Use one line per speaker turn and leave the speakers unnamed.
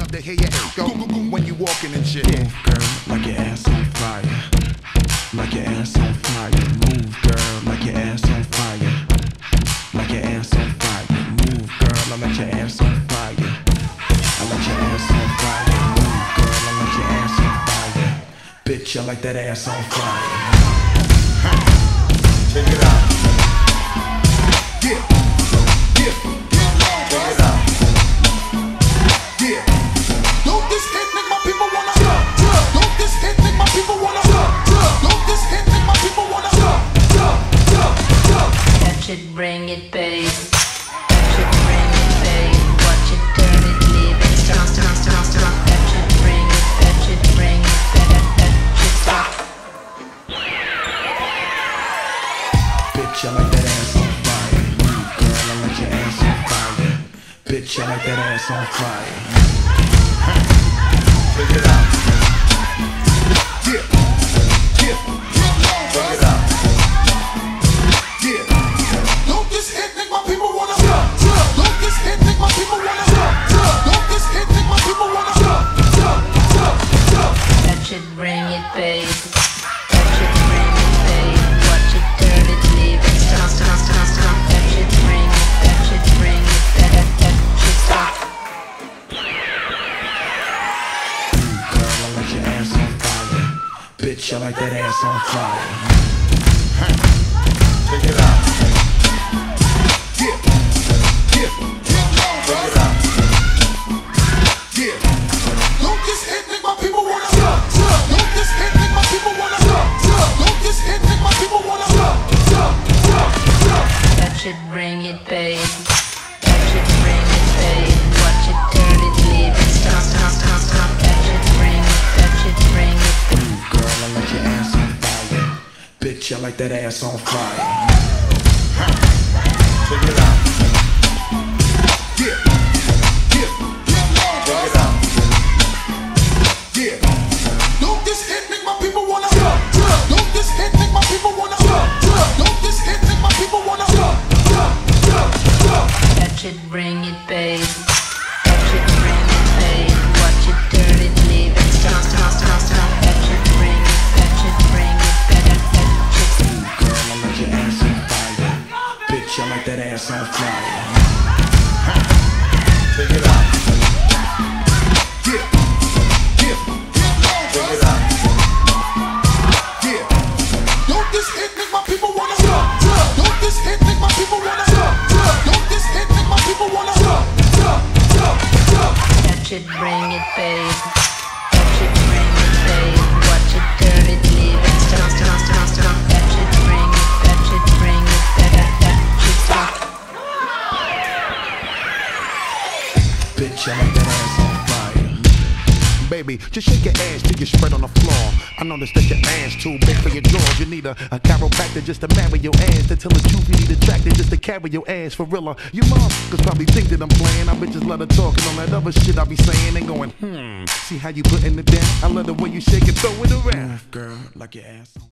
love to hear your echo when you walking and shit.
Move, girl, like your ass on fire. Like your ass on fire. Move, girl, like your ass on fire. Like your ass on fire. Move, girl, I like your ass on fire. I like your ass on fire. Move, girl, I like your ass on fire. Bitch, I like that ass on fire.
Check it out. Yeah. Yeah. Check it out. Yeah. Don't this hit make my people wanna jump, jump. Don't this hit make my people wanna jump, jump. Don't this hit make my people wanna jump, jump, jump, jump.
That should bring it, babe. That should bring it, babe. Watch it, turn it, leave it. Stop, stop, stop, stop. That should bring it. That should bring it. That should stop.
Bitch, I like that ass on fire. Move, girl, I like your ass on fire. Bitch, I like that ass on fire.
Check it out. Yeah. Yeah. Check it out. Yeah. Don't this hit make my people wanna jump, jump. Don't this hit make my people wanna jump, jump. Don't this hit make my people wanna jump, jump, jump, jump.
That should bring it, babe. That should bring it, babe. Watch it, turn it, leave it. Stop, stop, stop, stop. That should bring it. That should bring it. That should stop.
Girl, I like your ass on fire. Bitch, I like that ass on fire.
Check it out. Yeah. Yeah. Check it out. Yeah. Don't this hit make my people wanna jump, jump. Don't this hit make my people wanna jump, jump. Don't this hit make my people wanna jump, jump, jump, jump.
That should bring it, babe. That should bring it, babe. Watch it, turn it, leave it. Stop, stop, stop, stop. That should bring it. That should bring it.
Move, girl, I like your ass on fire. Bitch, I like that ass on fire.
Check it out. Yeah. Yeah. Check it out. Yeah. Don't this hit make my people wanna jump, jump. Don't this hit make my people wanna jump, jump. Don't this hit make my people wanna jump, jump, jump, jump.
That should bring it, babe. That should bring it, babe. Watch it, turn it, leave it. Stop, stop, stop, stop. That should bring it. That should bring it. That should.
Girl, I like your ass on fire. Bitch, I like that ass on fire.
Check it out. Yeah. Yeah. Check it out. Yeah. Don't this hit make my people wanna jump, jump. Don't this hit make my people wanna jump, jump. Don't this hit make my people wanna jump, jump, jump, jump.
That should bring it, babe. That should bring it, babe. Watch it, turn it, leave it. Stop, stop, stop, stop. That should bring it. That should bring it. That should stop.
Bitch, I like that ass on fire.
Baby, just shake your ass till you spread on the floor. I noticed that your ass too big for your drawers. You need a chiropractor just to marry your ass. To tell the truth, you need a tractor just to carry your ass for real. You motherfuckers probably think that I'm playing. I bitches let her talk and all that other shit I be saying and going, see how you putting it down? I love the way you shake it, throw it around.
Move, girl, like your ass on